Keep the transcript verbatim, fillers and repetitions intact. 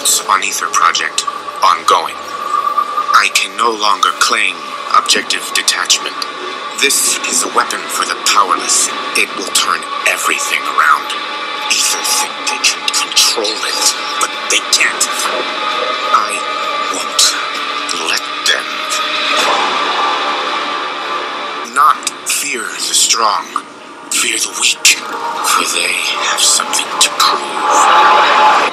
doubts on either project ongoing. I can no longer claim objective detachment. This is a weapon for the powerless. It will turn everything around. Either think they can control it, but they can't. I won't let them. Not fear the strong, fear the weak, for they have something to prove.